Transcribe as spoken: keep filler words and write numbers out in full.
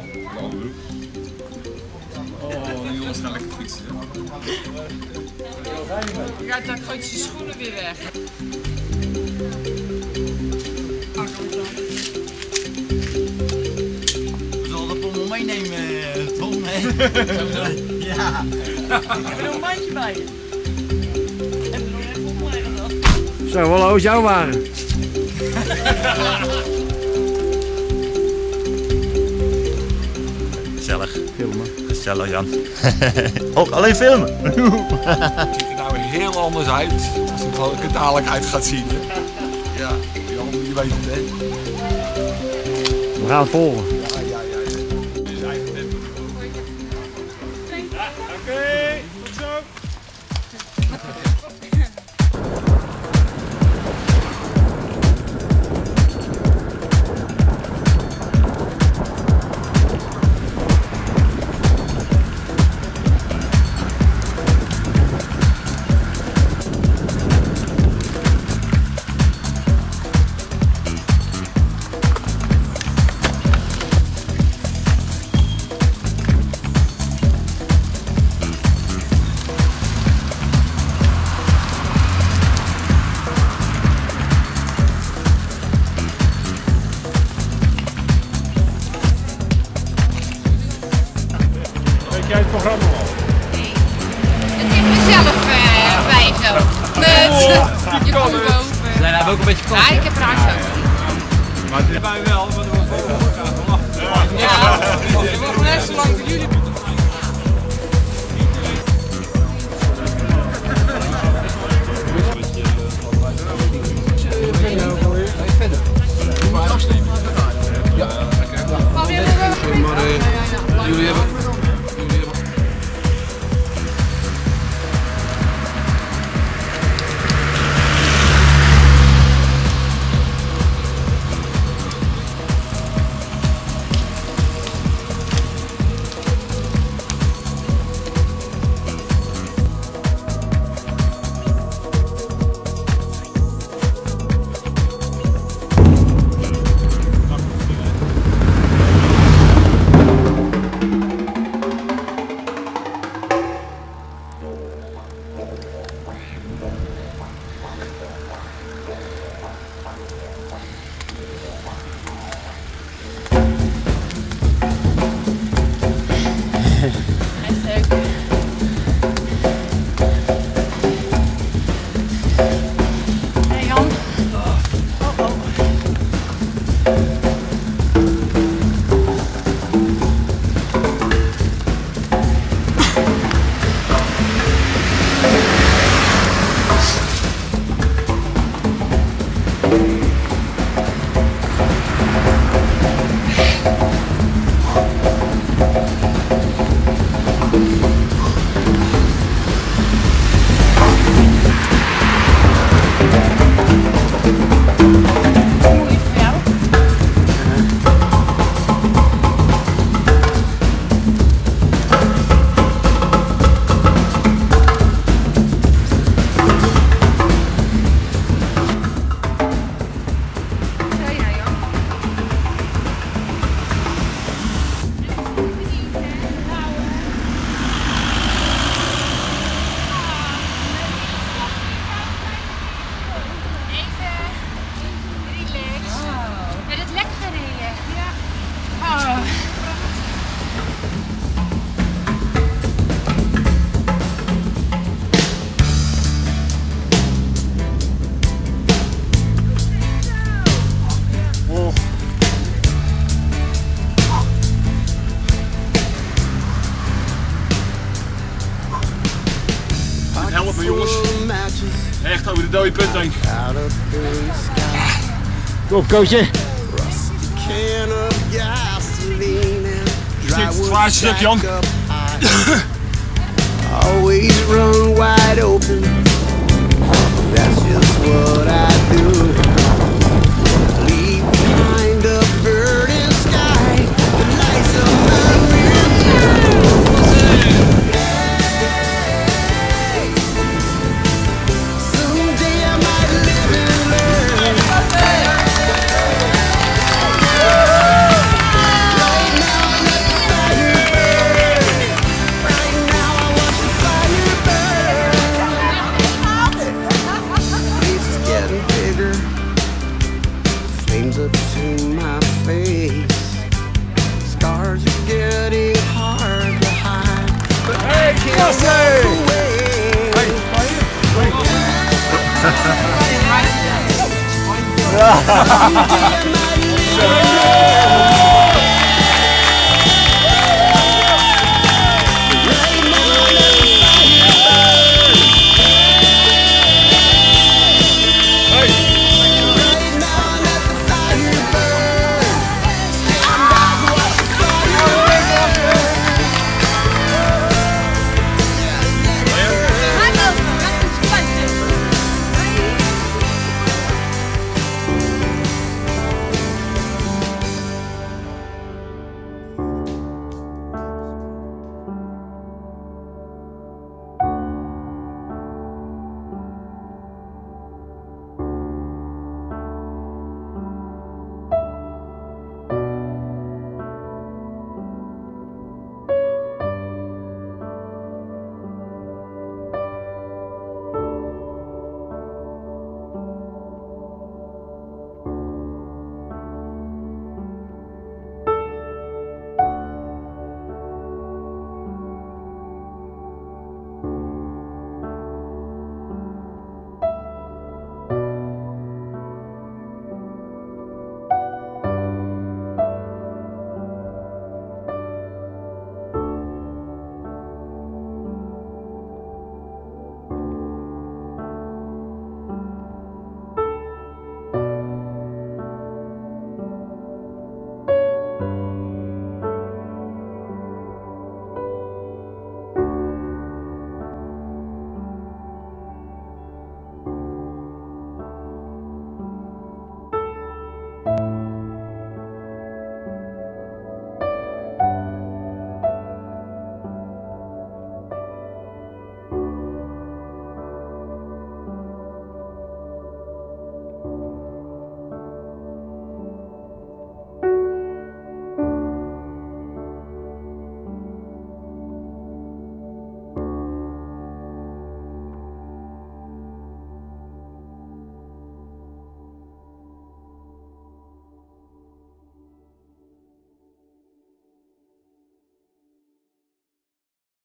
Oh, die jongens gaan lekker fietsen. Ja, dan gooit zijn schoenen weer weg. We zullen de pommel meenemen, Tom, hè? Ja. Ik heb er een mandje bij je. En er nog even opleggen dan. Zo, hallo, is jouw waren. Gezellig. Filmen. Gezellig, Jan. Ook alleen filmen. Het ziet er nou heel anders uit als het er er dadelijk uit gaat zien. Hè? Ja, Jan, je weet het, hè? We gaan het volgen. Ja, ja, ja. Dit is eigen tempo. Ja, oké, tot zo. Het programma al. Nee. Het is mezelf uh, bij zo. Met je komt boven. Zijn hebben ook een beetje Ja, ik heb raar zo. Maar dit bij wel, want er was boven elkaar verwacht. Ja, ik wacht net zo lang voor jullie. Jullie hebben... Helpen jongens. Echt over de dode punt heen. Kom op, coachje. Is dit het zwaarste stuk, Jan? Always run wide open. That's just what I do. Leave behind a burning sky. The lights of my window. Someday I might live and learn. Right now I'm Ja.